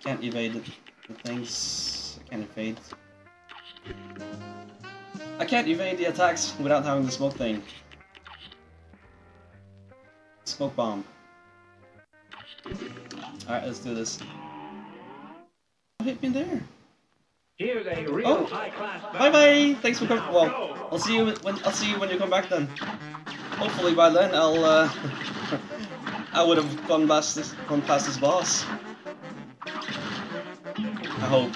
can't evade the things. I can't evade. I can't evade the attacks without having the smoke thing. Smoke bomb. Alright, let's do this. What hit me there? Here's a real high-class bye bye! Thanks for coming. Well, I'll see you when you come back then. Hopefully by then I'll I would have gone past this boss. I hope.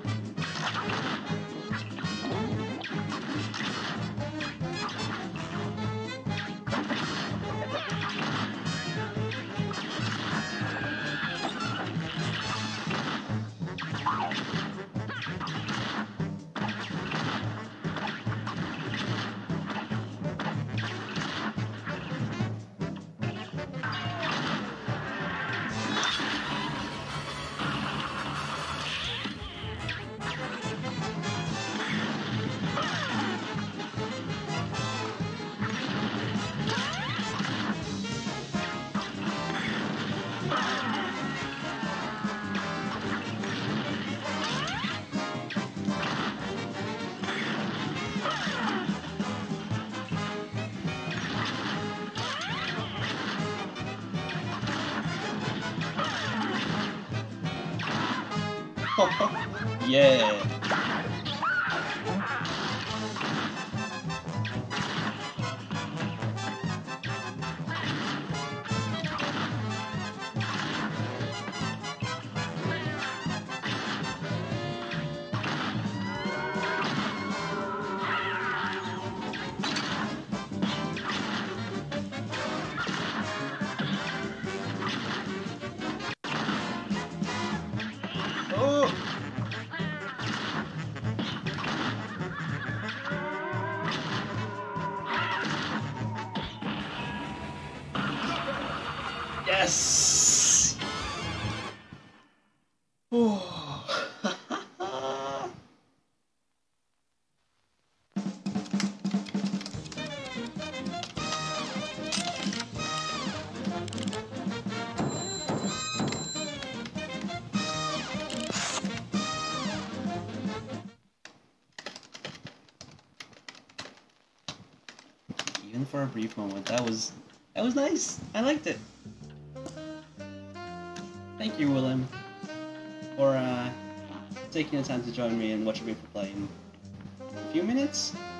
Yeah. Yes! Even for a brief moment, that was nice. I liked it. Thank you, Willem, for taking the time to join me and watching me play in a few minutes.